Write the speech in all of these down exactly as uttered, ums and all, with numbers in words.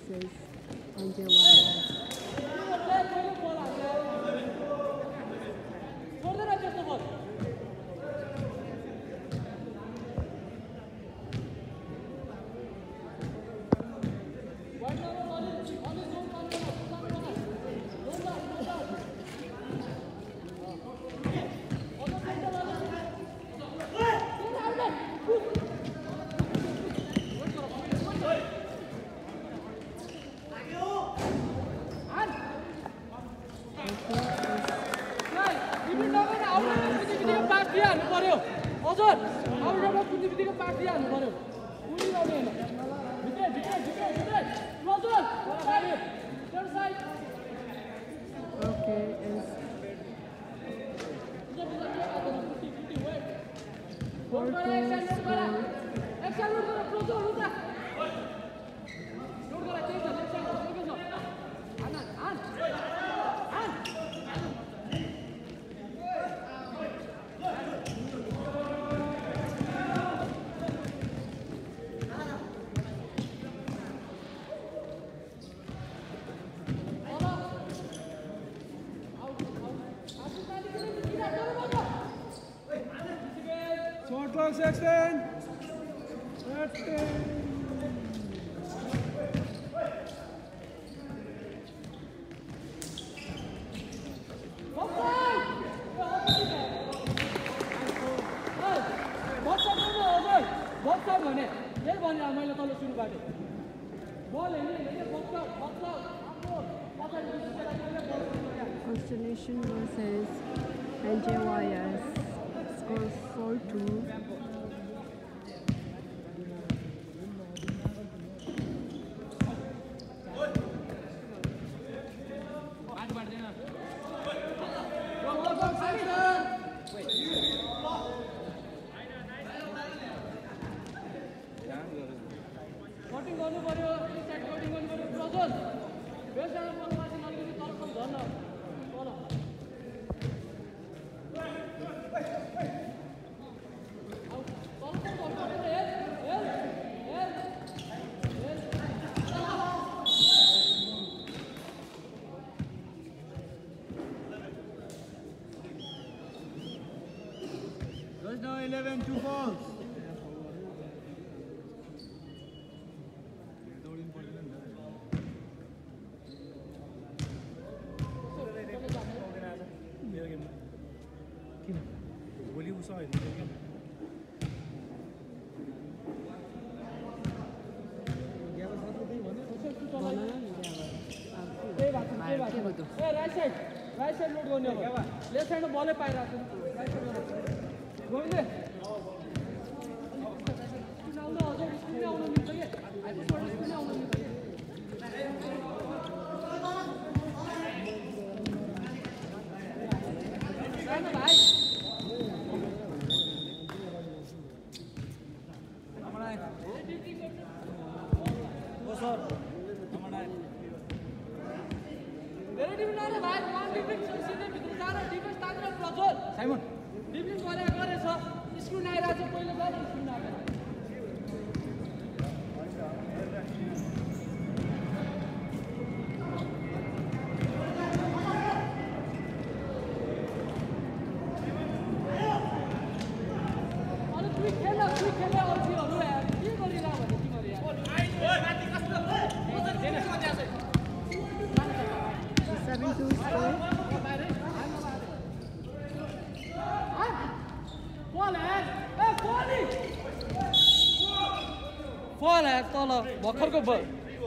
versus Angel Warriors. Sexton! Constellation versus Angel Warriors. Score four two. eleven, two balls. Will you side? Right side, right side load going over. Left side ball है पायरा से. Right side going there. Now no, also screen down on me again. I just want to screen down on me again. Right bhai. Oh sir. Very different are bhai. One different सीधे भित्र Zara defence तानेर Prajwal. Simon. Defence गरे गरेछ. Screen आइराछ पहिलो गरे screen आएर. Ball है तल भर्खरको बल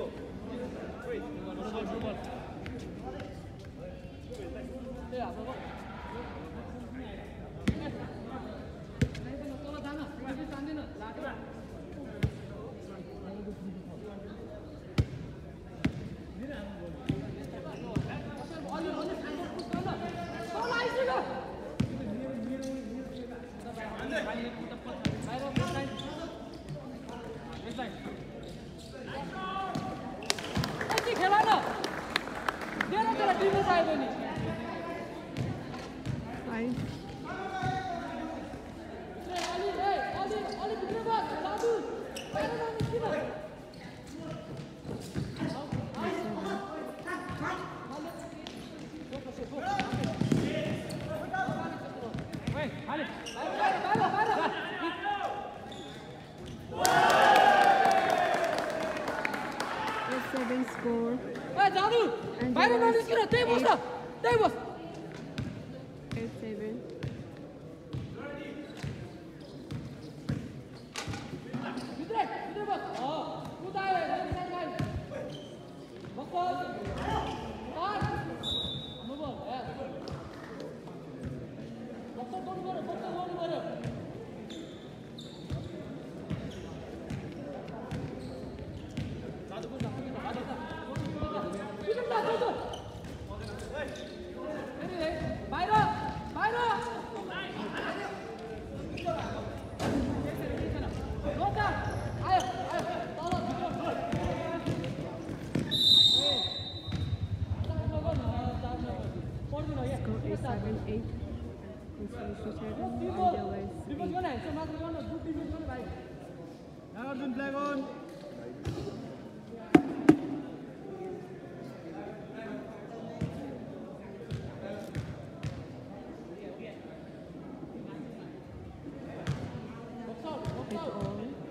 खेला न देना तेरा डिफेन्स आयो नि Fine. अलि ए अलि अलि भित्र बस बाबु बाहिर जानु किन is seven eight. Consolation seven. Defense Angela is defense eight. गर्ने हैन मात्र गर्न गुड डिफेन्स गर्ने भाइ Arjun, flag on. Eight all.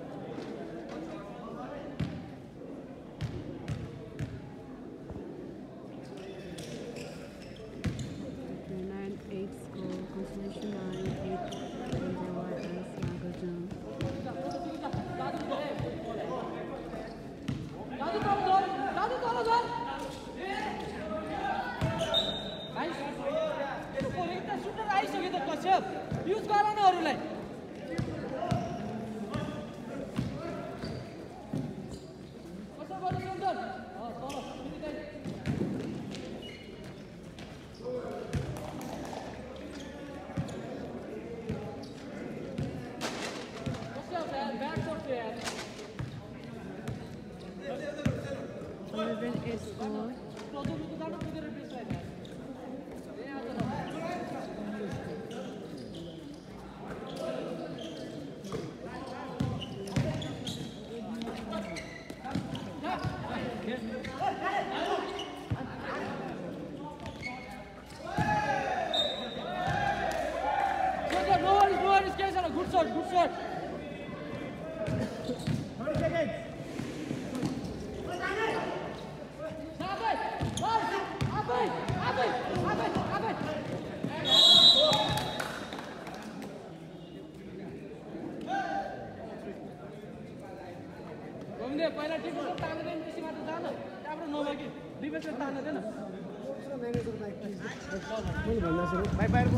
Nine eight score. Consolation nine eight. Angela is Nagarjuna. दाजु तल झर दाजु तल झर भाइ एउटा सुटर आइसक्यो त कश्यप युज गर न अरूलाई कसो गर्नु सुन्दर अ तल फेरि दाइ कश्यप यार ब्याक सर्ट यार Eleven eight score. प्रोजेक्ट त जानु पुगेर प्लेसलाई No worries, no worries, guys. Good shot, good shot. thirty seconds. Abai, Abai, Abai, Abai, Abai. घुम्ने पहिला डिफेन्समा तान्नु देन त्यसै मात्र जान त्यहाँबाट नभएकी डिफेन्समा तान्नु देन Bye bye.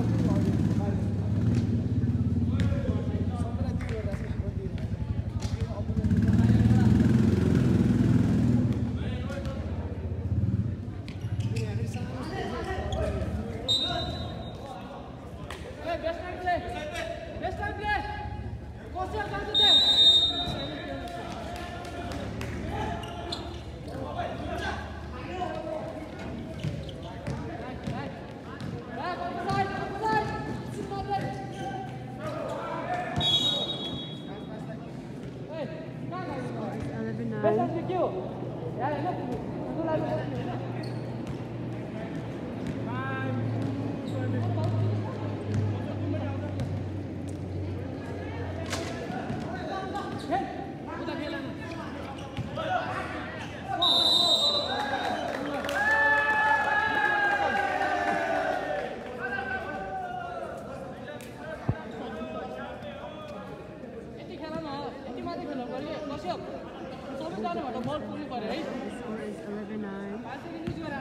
Hey, best time play. Best time play. Kosya जान्छ त्यहाँ Back on the side, on the side. Sit on the Hey, कहाँ गयो? Eleven Best nine. time के हो? यार हैन तिमीलाई बस्नु सबैजनाबाट बल पुग्नु पर्यो है The score is eleven nine. पाँच सेकेन्ड युज गर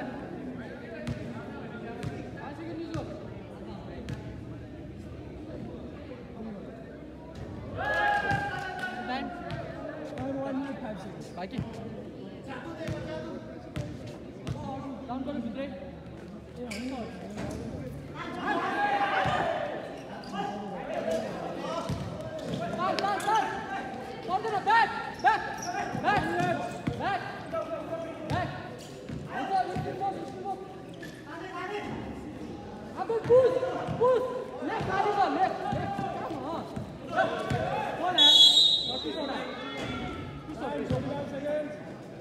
पाँच सेकेन्ड युज गर time one minute five seconds. बाँकी डाउन गर्नु भित्रै Back, back, back! Continue, back, back, back, back, back. Enter, lift it up, lift it up. Abhi push, push. Left, Ariba, left, left. Come on. Go on, not too far. Push up, push up. forty-five seconds.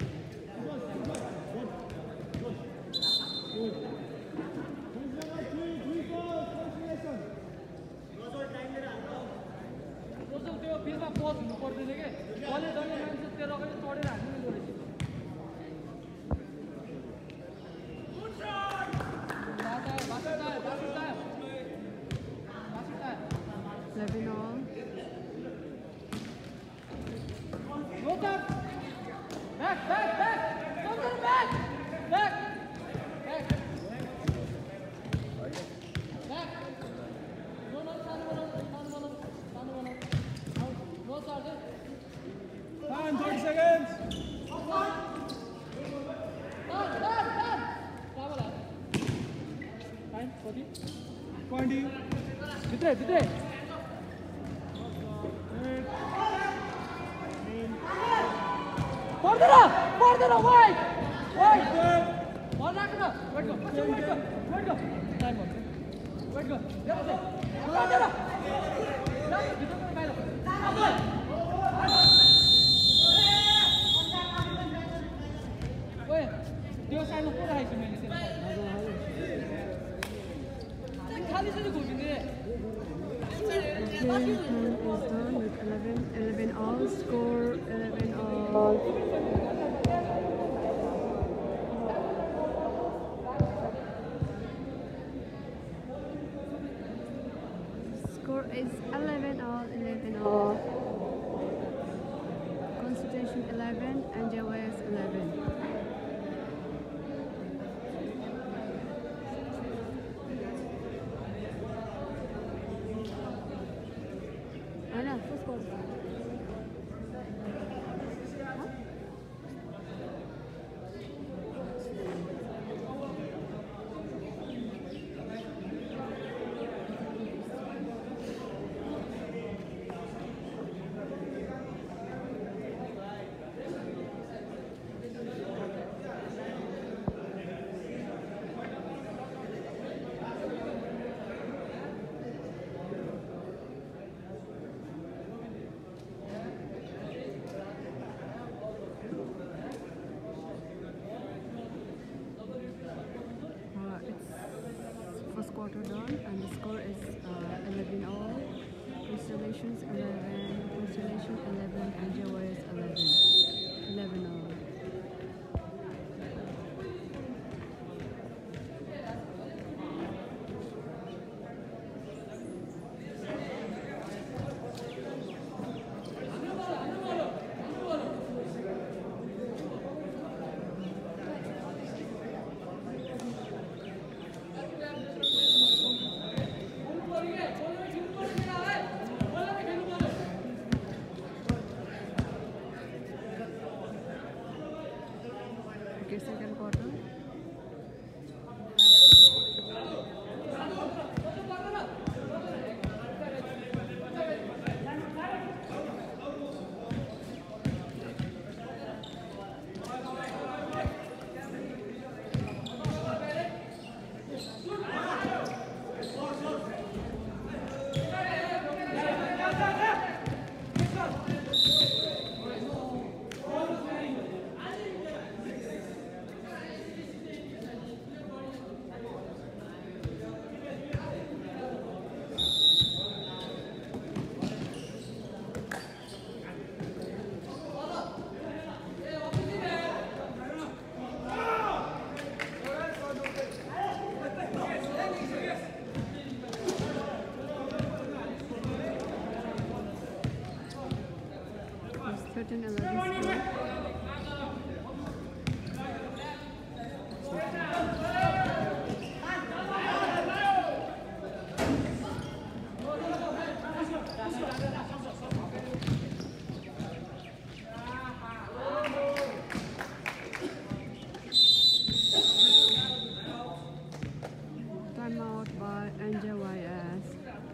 Total त्यो बिचमा pause हुनु पर्दैन के बलले डल्ले मान्छे त्यो रगले चढेर हान्नु नि जोडेछ बाटा बाटा बाटा बाटा Eleven all. Go back back back back come to the back back back back no no stand one stand one stand one no charge Time thirty seconds. Done, done, done. Travel up. Time, forty. twenty. भित्रै, भित्रै. पर्दैन, पर्दैन, wide, wide. Ball राख्नु, wide go, पछि wide go, wide go. Time भयो. त्यो साइडमा को राखेको छु मैले त्यसलाई खाली चाहिँ घुमिने Okay, time is done with eleven, eleven all. Score eleven all. Score is eleven all, eleven all. Constitution eleven and J Y S eleven. Ana, who's scored? First quarter done and the score is uh, eleven all. Installations eleven, installation eleven, and J Y S eleven. eleven all. Okay, second quarter. thirteen eleven score. Time out by N J Y S.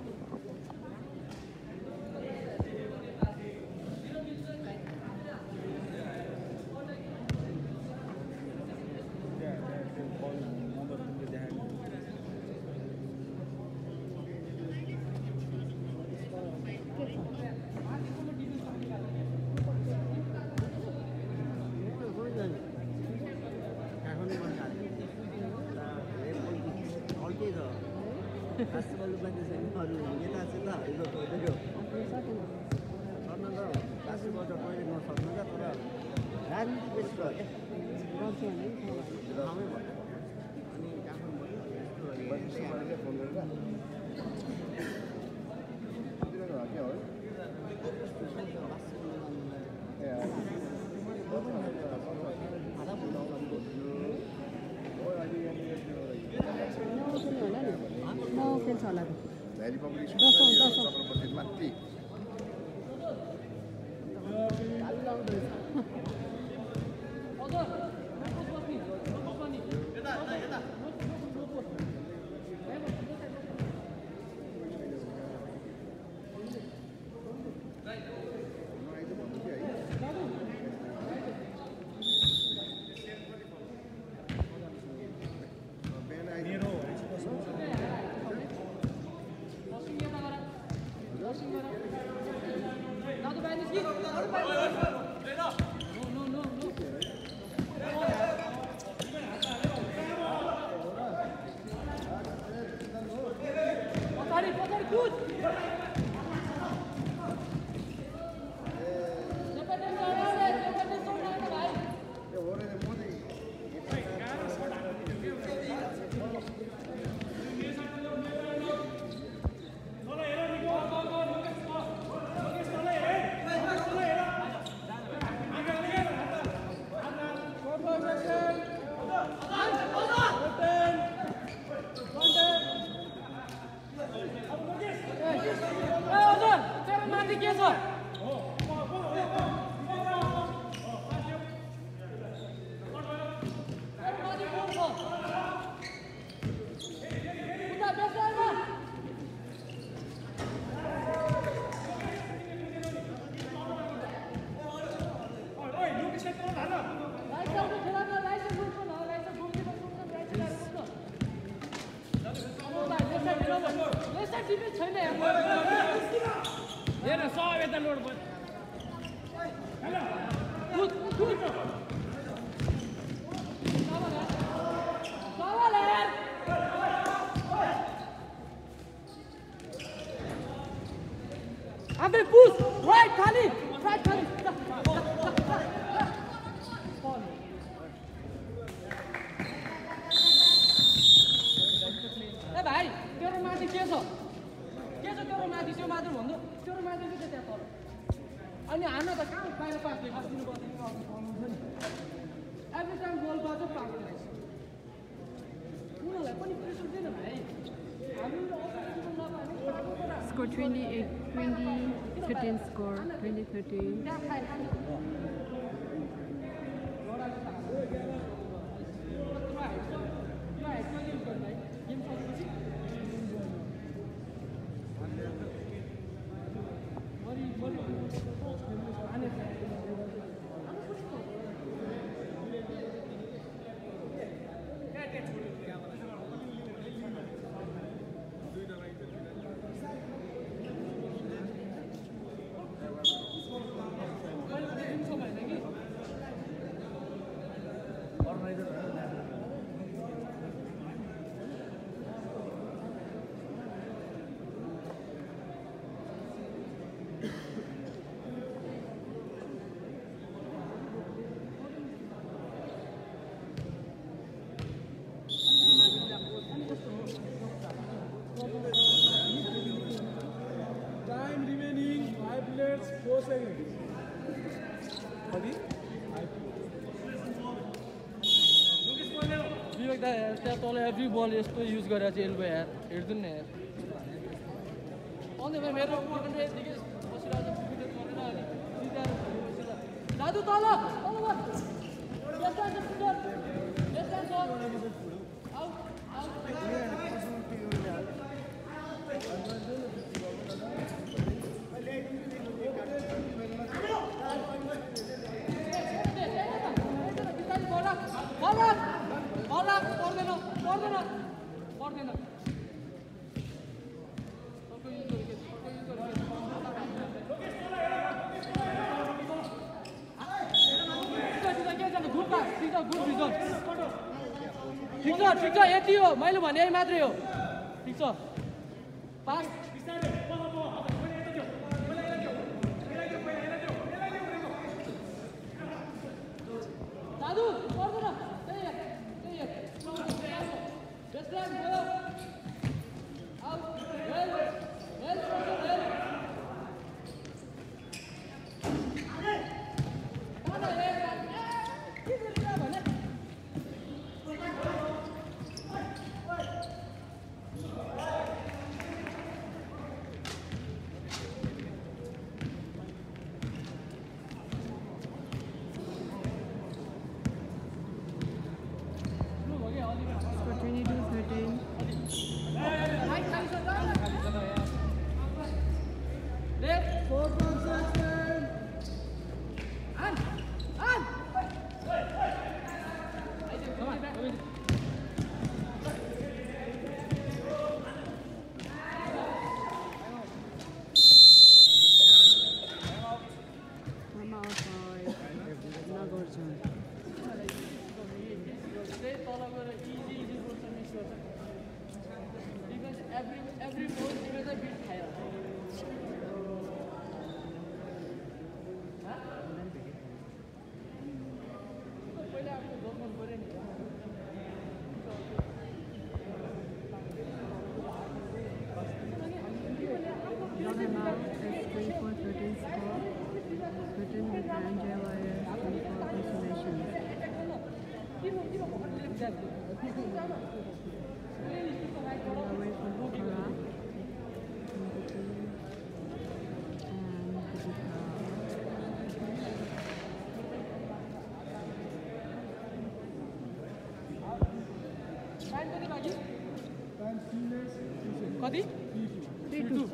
No, cancel होला Daily publication दसौँ दसौँ Chhatrapati Mati. Ambil push, right kali, right kali. Eh भाइ, तेरो माथि के छ? के छ तेरो माथि त्यो मात्र भन्नु? तेरो माथि के छ त्यहाँ तल? अनि हान्न त कहाँ बाहिर पास दिनु पर्छ नि? एभ्री टाइम गोल गर्छ पास दिन्छ। उनीहरूलाई पनि प्रेसर दिएन भाइ। हामीले अपोजिसन नपाउने पाएको Score twenty-eight, twenty thirteen score, twenty thirteen. Time remaining five minutes four seconds. विवेक दा त्यहाँ तल एभ्री बल यस्तो युज गरेर चाहिँ एल्बो यार हेर्नु नि यार अन्त भाइ मेरो डिफेन्ड यतिकै बसिरहेको छ विकेट गर्दैन अनि सिधा दाजु तल तल बल यस लाइन सुन्दर यस लाइन छ आउट आउट Bola, पर्दैन पर्दैन पर्दैन ठिक छ ठिक छ यति हो मैले भने यही मात्रै हो ठिक छ पास दादु पर्दैन Just run, go. Out. Well, well, well. Score twenty-two thirteen. every ball is a bit higher. कति three two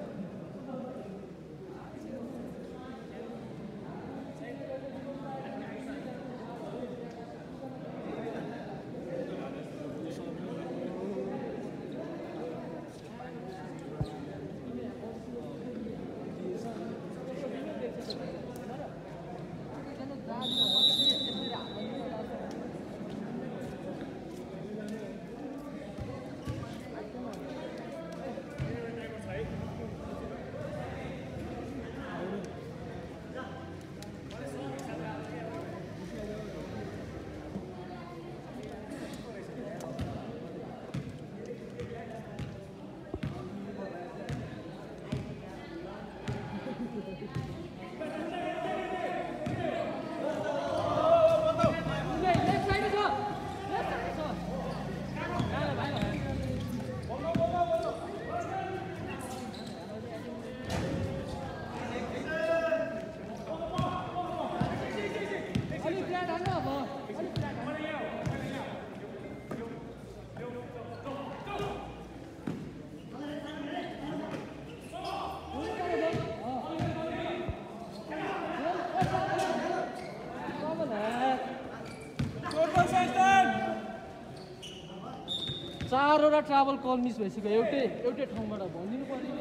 चारवटा ट्राभल कल मिस भइसक्यो एउटै एउटै ठाउँबाट भनिदिनु पर्यो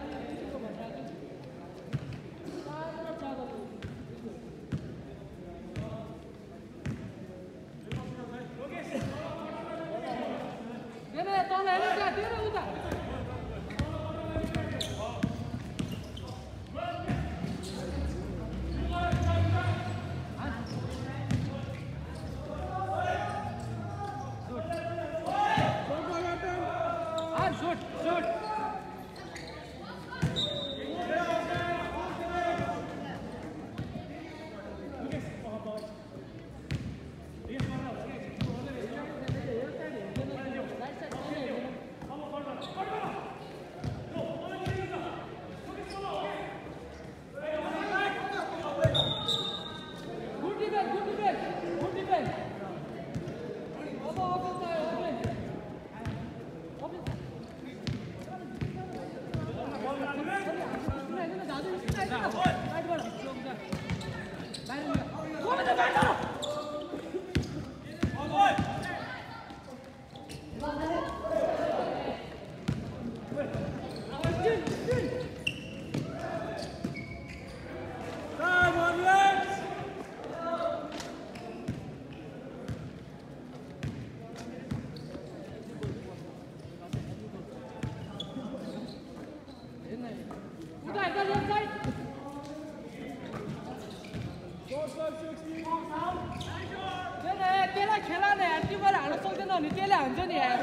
त्यसलाई खेला न यार तिमीले हाल्न सक्दैन भने त्यसले हान्छ नि यार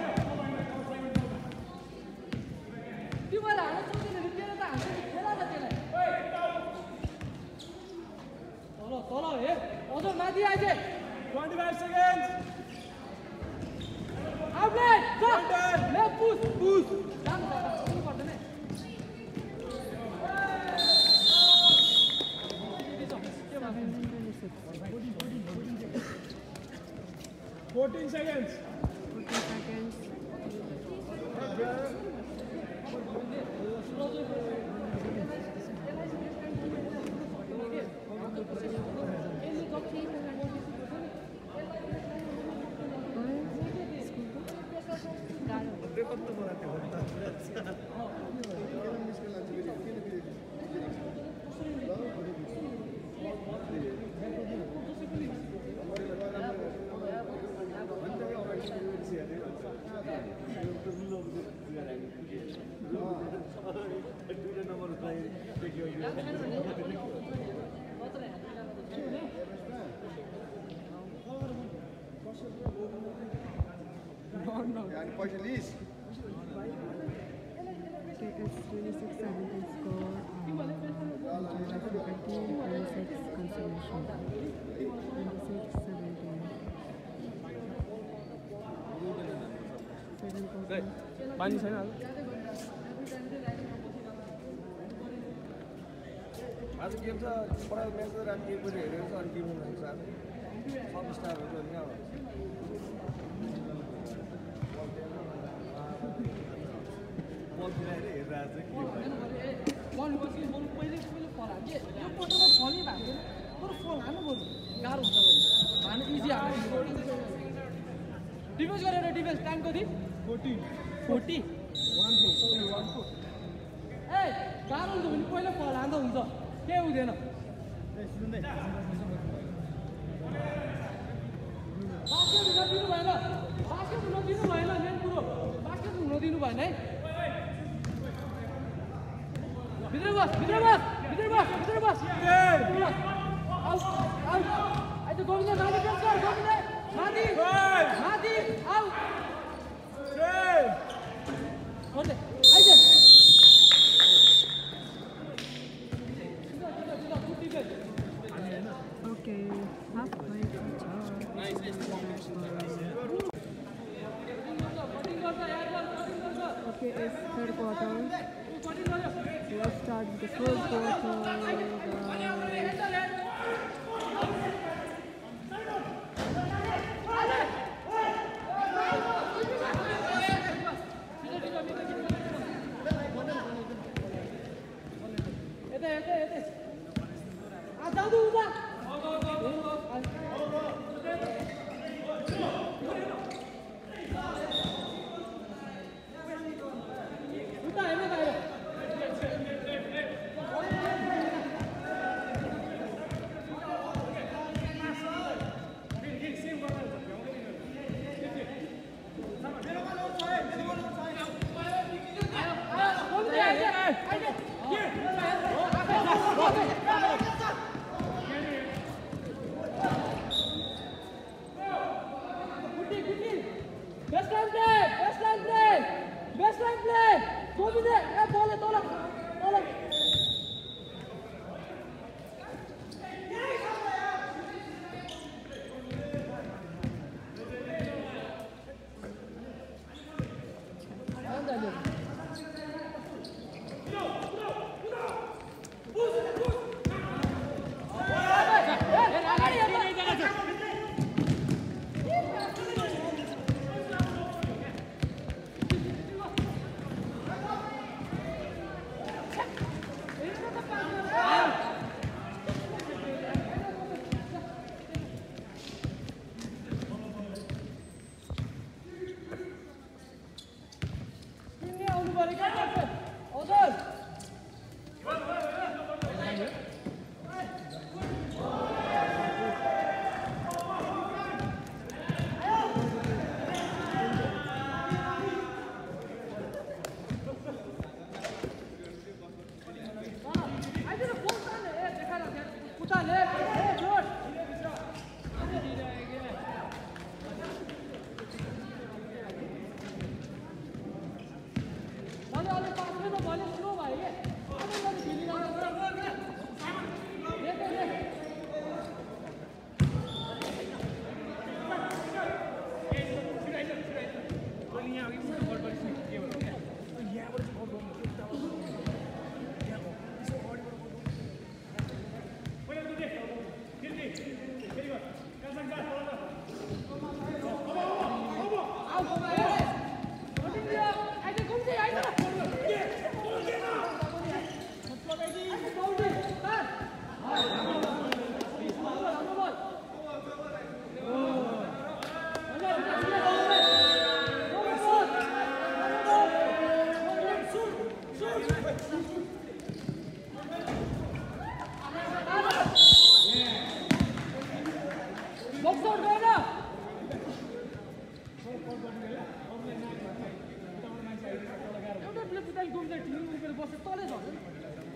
तिमीले हाल्न सक्दैन भने त्यसले त हान्छ नि खेला न त्यसलाई तल तल हे अझ माथि आइज twenty-five seconds outlet left push push जानु पर्दैन fourteen seconds. fourteen seconds. Gaano? Yani पैसा लिस Okay, it's twenty-six seventeen score. Um, twenty-six consolation. twenty-six seventeen. Second quarter. पानी छैन आज गेम छ पढाइ म्याच राति एक बजे हेरेको छ अनि गेम हुन्छ आज सब स्टारहरु अनि अब बल फिराएर हेरिरहेको छ बल पछि बल पहिले पहिले फल हाल्छ यो पटमा फलै भएको बरु फल हाल्नु पर्यो गाह्रो हुन्छ भने हाल्नु इजी हाल्नु डिफेन्स गरेर डिफेन्स टाइम कति forty forty one four sorry one four ए गाह्रो हुन्छ भने पहिला फल हाल्दा हुन्छ केही हुँदैन बास्केट हुन दिनु भएन बास्केट हुन दिनु भएन मेन कुरो बास्केट हुन दिनु भएन है भित्र बस भित्र बस भित्र बस भित्र बस आउट आउट आइज गोविन्द माथि प्रेस गर गोविन्द माथि माथि आउट ओके आइज Okay, halfway to charge. Okay, it's third quarter. Let's start with the first quarter.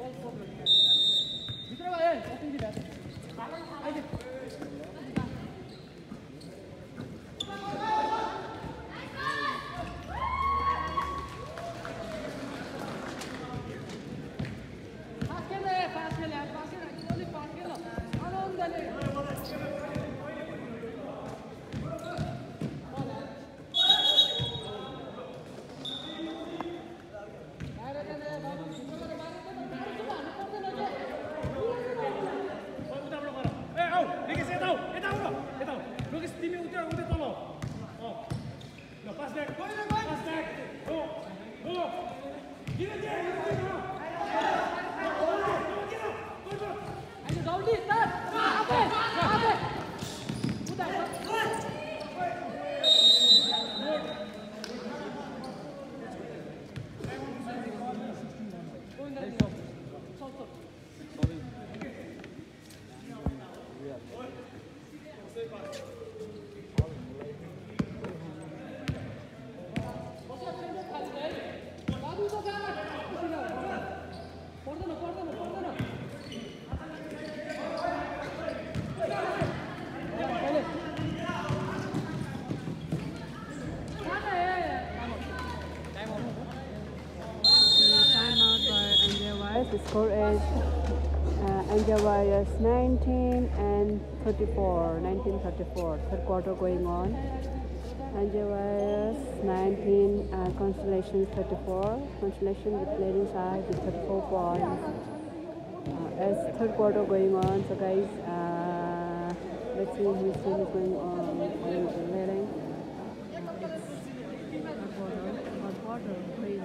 भित्र भयो कति दिदा अहिले पास खेल्ने पास खेल्ने पास खेल्ने अलि पास खेल आनन्दले The score is uh, Angel Warriors nineteen and thirty-four. nineteen thirty-four. Third quarter going on. Angel Warriors nineteen, uh, Constellation thirty-four. Constellation with leading side with thirty-four points. Uh, as third quarter going on, so guys, uh, let's see whose team is going on leading. Third quarter, third quarter, crazy.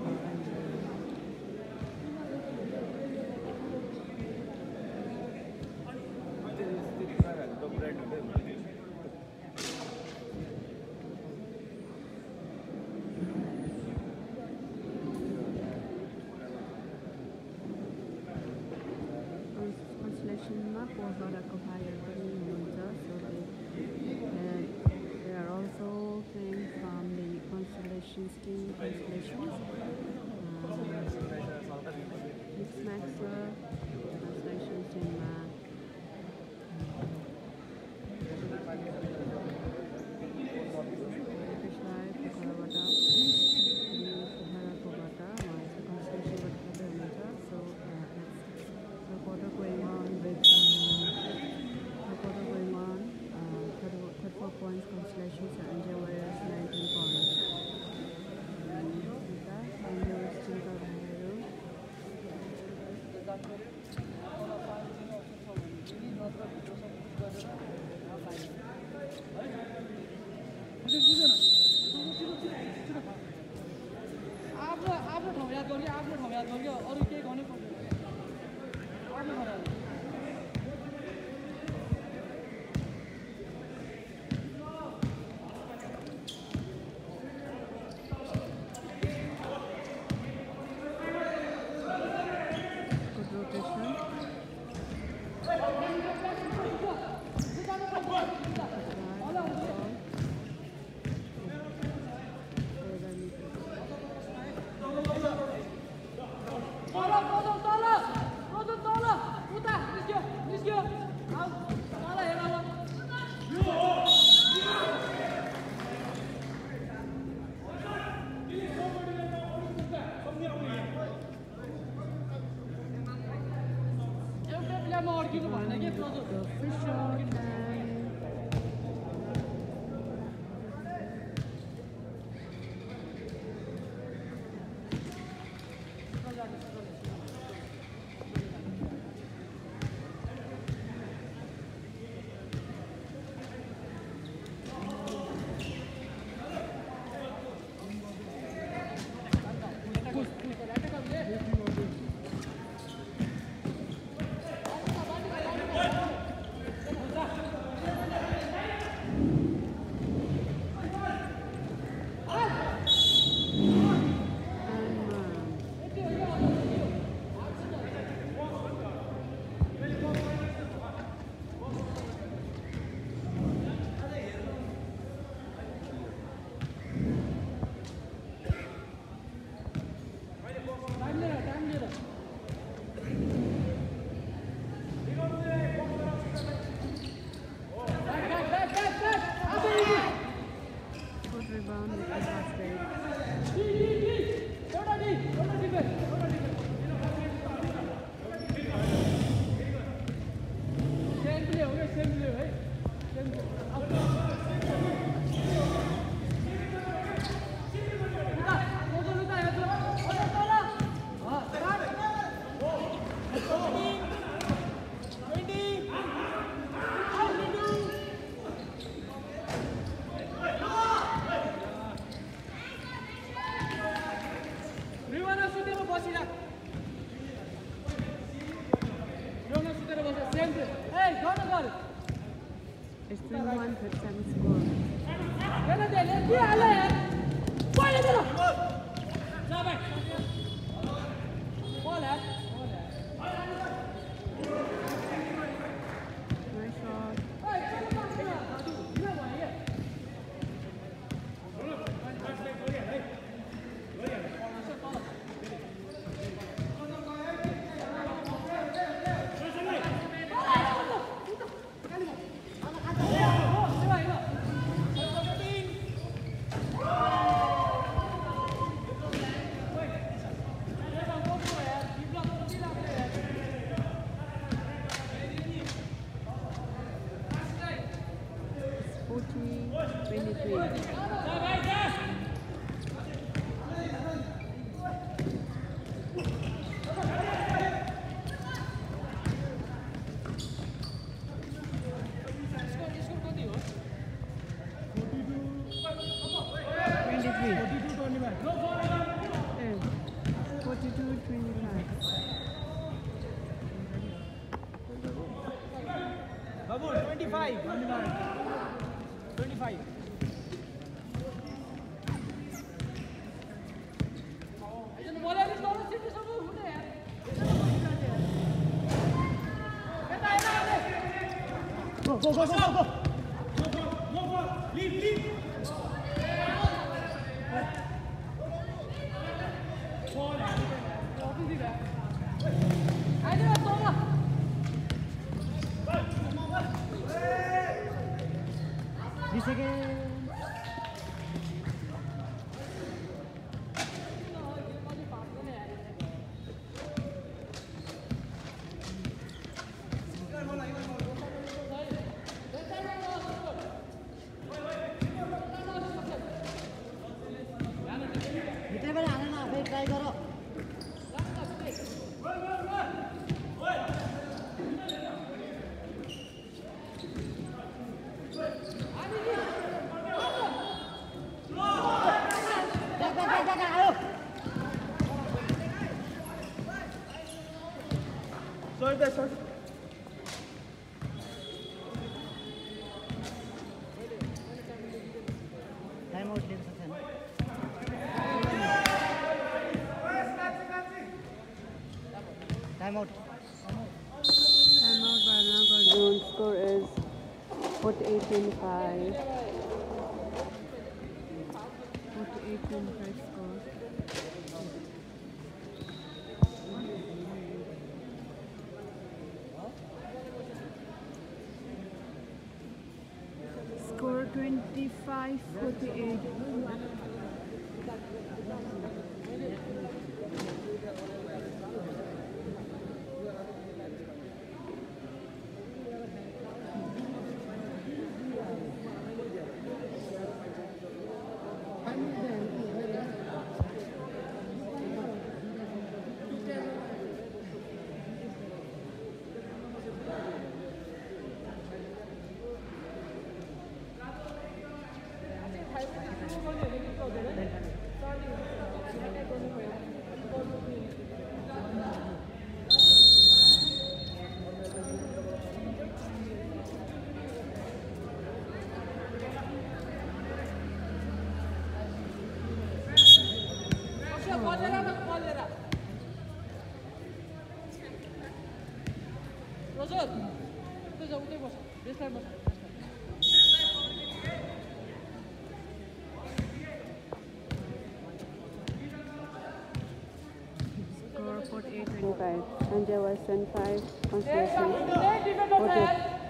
Constellation-ma पोलबाट hire पनि हुनुहुन्छ, so they, uh, they are also playing from the Constellations team. Constellations, Mix Max, Constellations team. Points Constellations and Angel Warriors nineteen points. Angel Warriors Chinta Bhairu. आफ्नो आफ्नो ठाउँ याद गर्यो आफ्नो ठाउँ याद गर्यो अरु केही गर्नै पर्दैन आफ्नो ठाउँ याद बसिराख रोना सुतेर बस सेम ए गर्न गर It's twenty-one thirty-seven score. हेर दे ले के हाले यार पहिले दे जा भाइ बॉल यार Nice shot. forty twenty-three. forty-two twenty-five. Babu, twenty-five. twenty-five. Go, go, go, go, go, go. Go, go, go, go. Leave, leave. This again. Try करो Sorry, there, sorry. Time out, लेन सकते हैं. Time out. Time out by Nagar Zone. Score is forty-eight twenty-five. forty-eight twenty-five score. Score twenty-five forty-eight. Score forty-eight twenty-five. Sanjay was twenty-five. Consolation forty.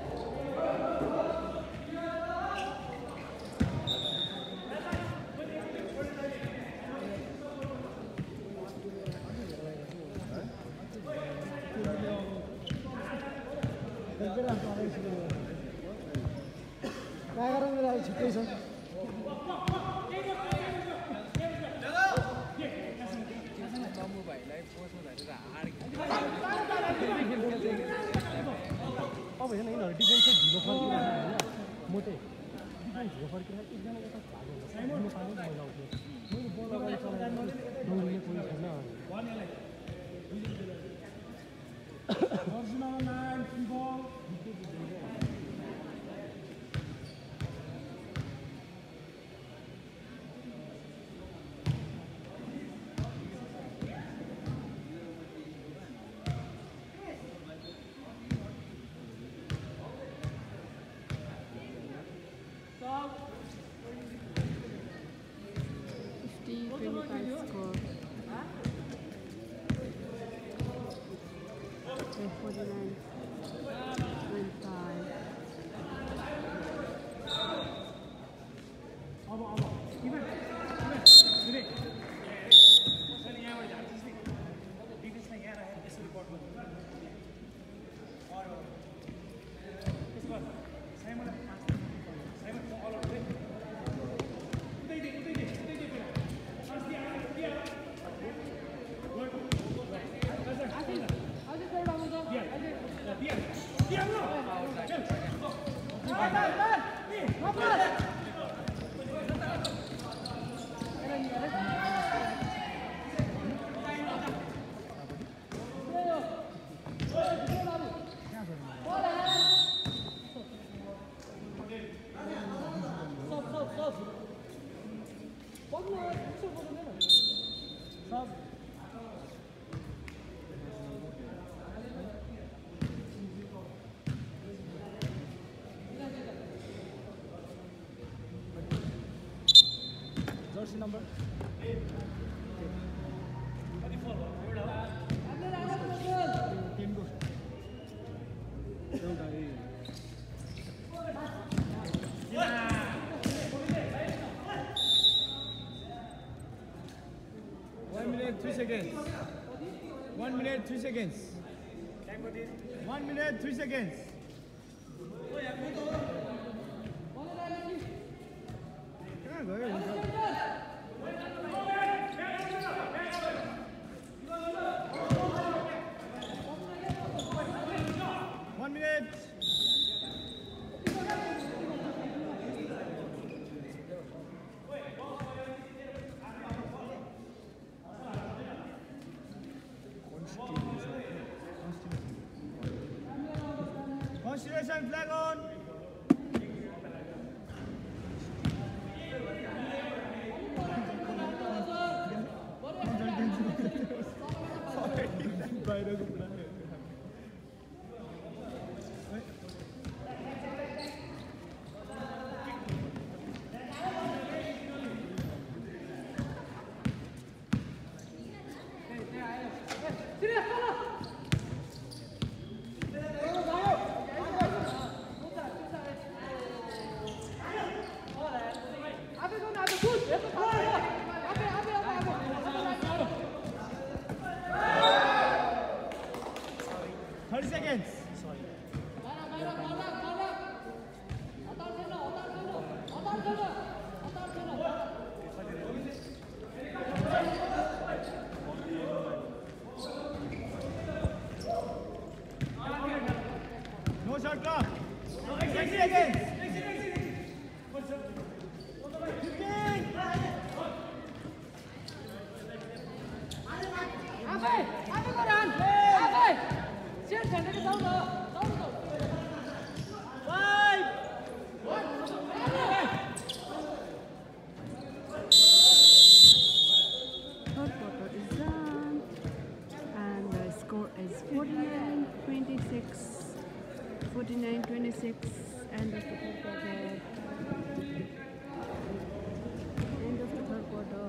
अब हेर्न यिनीहरू defence चाहिँ ढिलो फर्किरहेको होइन मोटे डिफेन्स ढिलो फर्किरहेको एकजना यता भागेको नेपाली मैला उठ्यो मैले बल अगाडि चलाएर दौडिने कोही छैन Okay, forty-nine twenty-five. Jersey number? One minute, three seconds. One minute, three seconds. One minute, three seconds. One minute. Constellation flag on. thirty seconds. No shot clock. sixty seconds. Third quarter is done, and the score is forty-nine twenty-six. forty-nine twenty-six, end of the third quarter. End of the third quarter.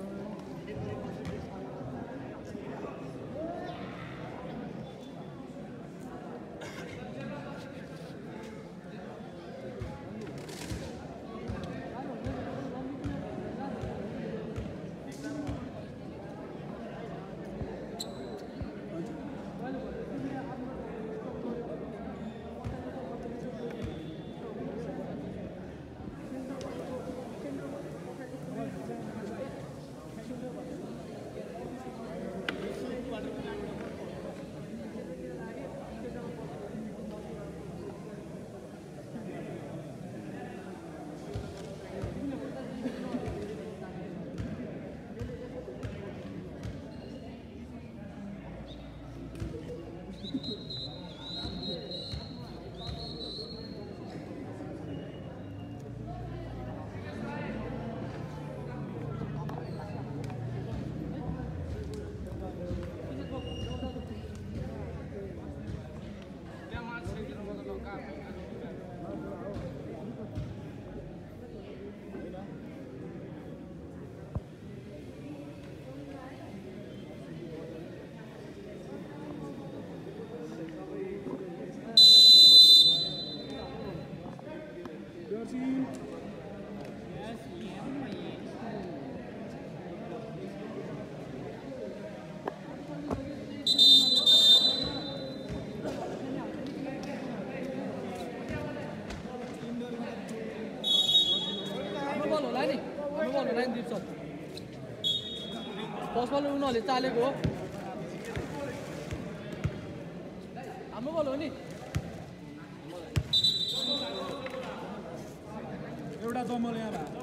First ball उनीहरूले चालेको हो हाम्रो बल हो नि एउटा जमल यहाँ भयो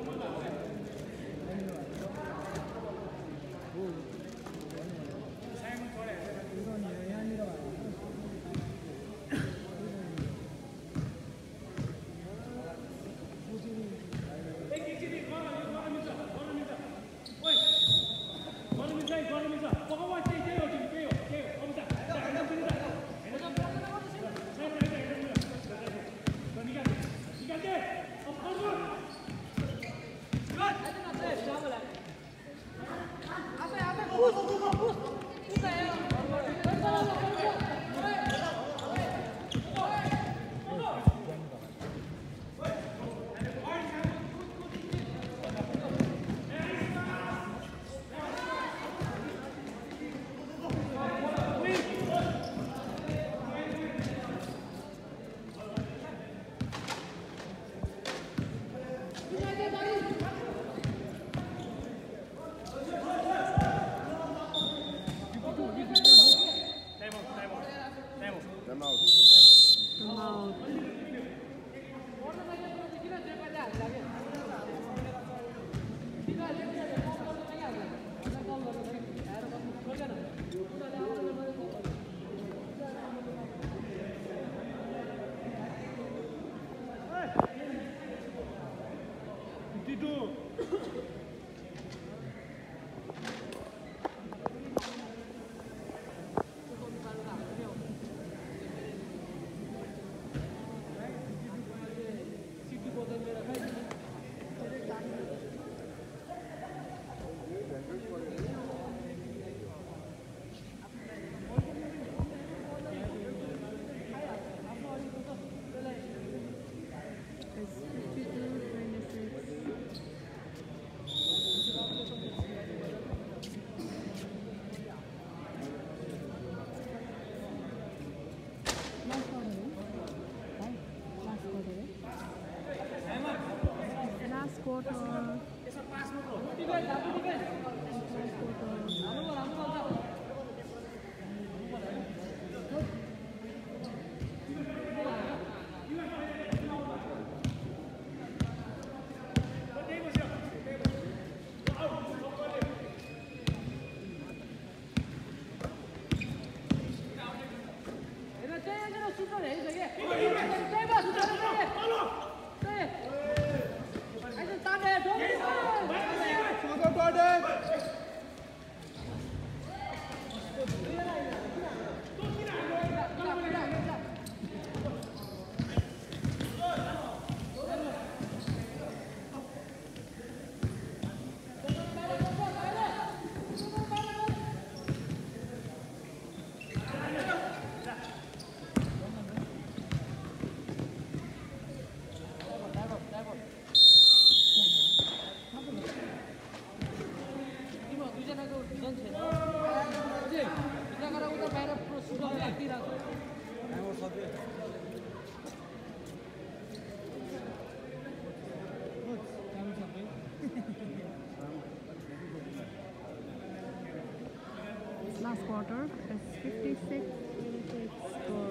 Last quarter is fifty-six eighty-six score.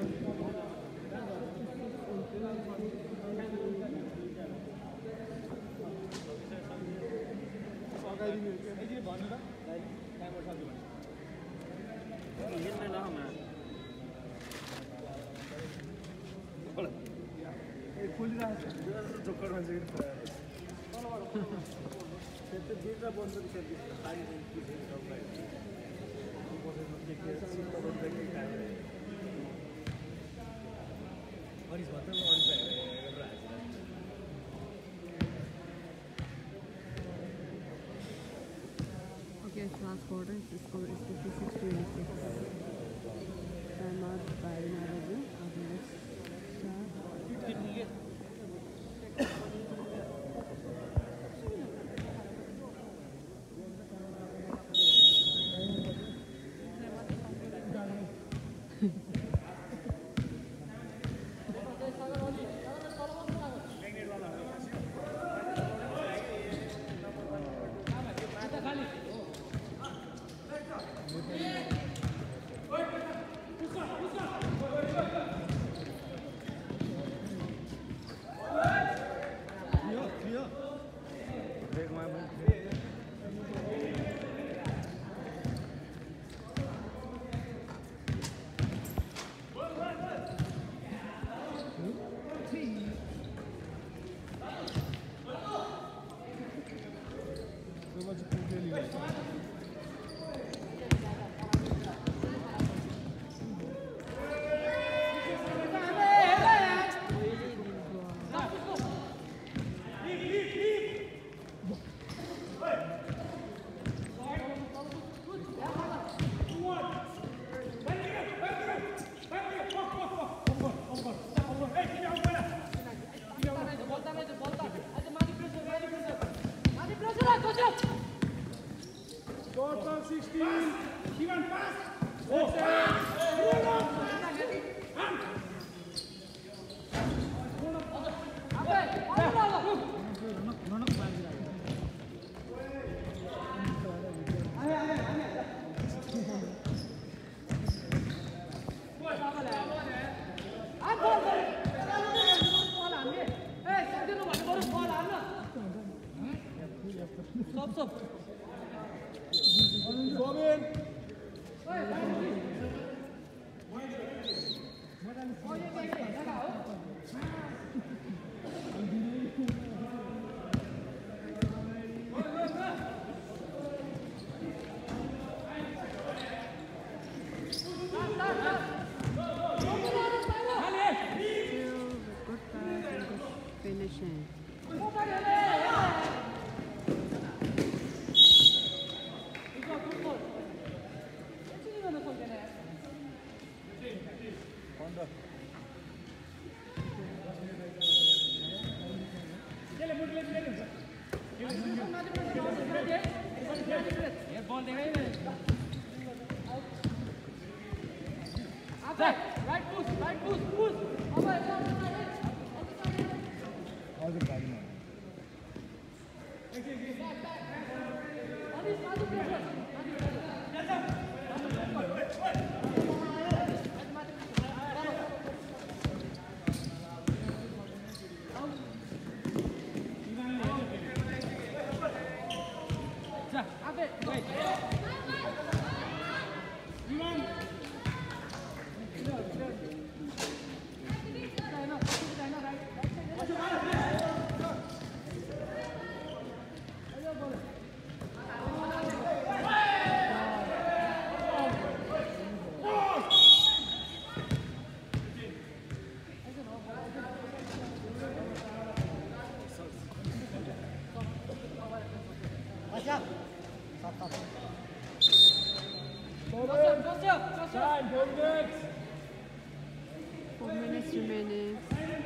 Okay, it's last quarter. The score is fifty-six twenty-six. Time out by Narazu. Okay, let's start. Right push, right push, push. Four minutes remaining.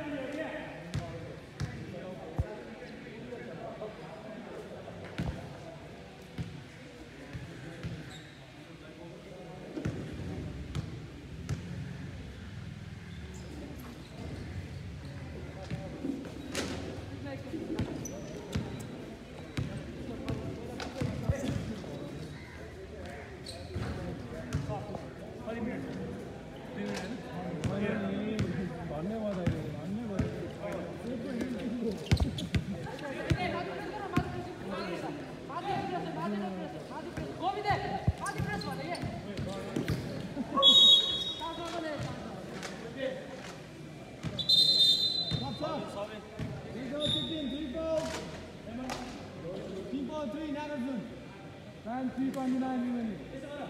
three point nine minutes.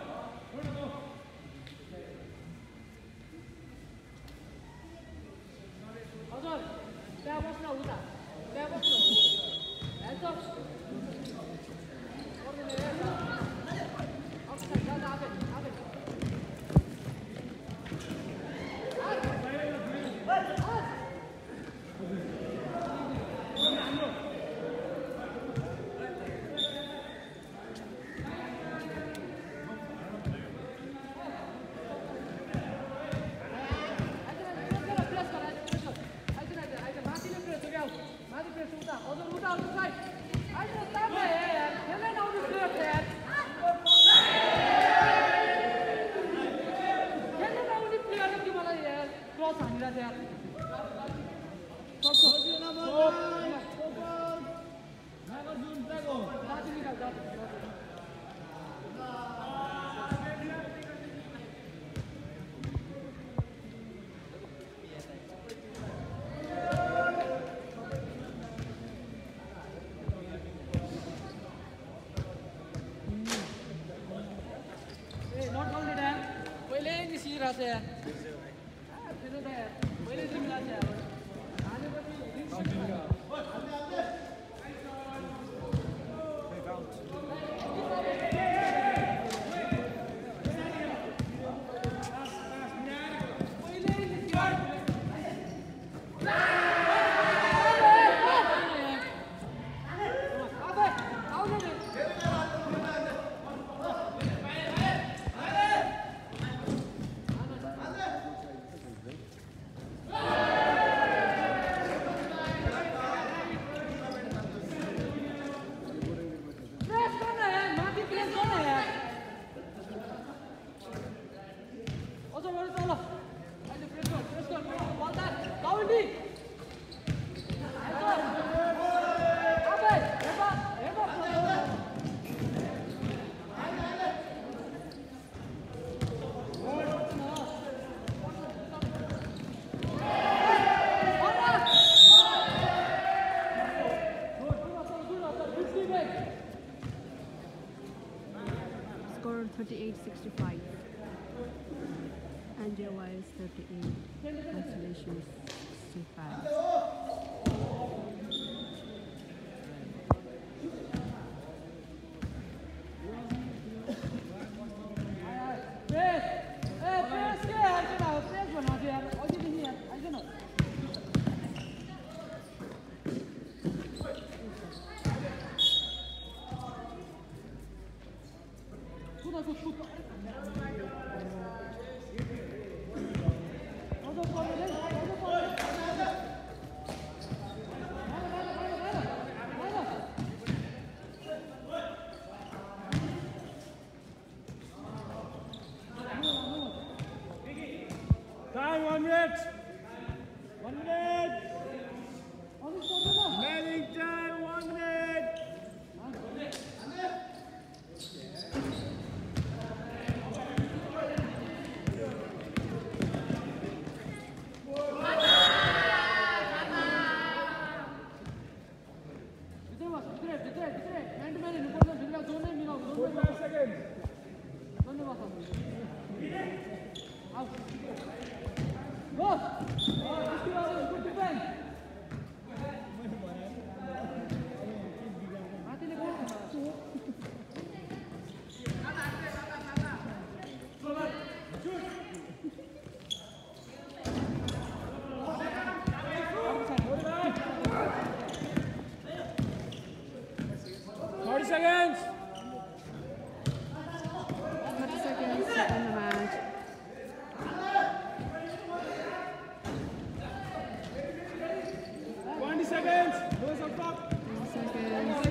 Score thirty-eight sixty-five. Angia Wires thirty-eight. Consolation sixty-five. Press! Hey, press! Press! Press! one minute. One minute. Wellington, one minute. forty-five seconds. Go! Good defense. thirty seconds. thirty seconds in the match. twenty seconds. Close up top. twenty seconds.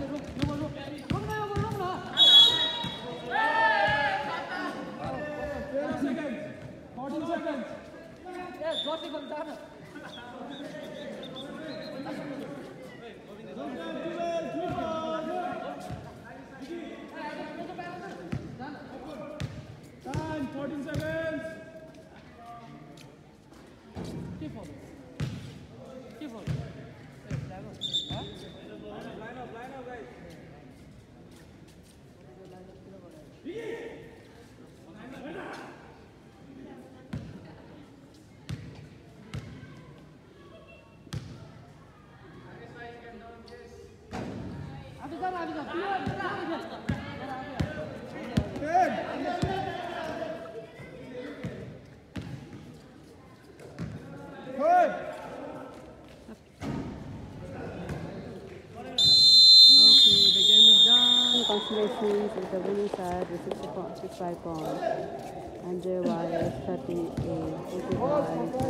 twelve seconds. fourteen seconds. Yeah, drop the gun. Time, fourteen seconds. Keep on. Keep on. Line up, line up, guys. Api sana, api sana. Good. Okay, the game is done. Congratulations with the winning side with sixty-five points. And J Y S thirty-eight, forty-five.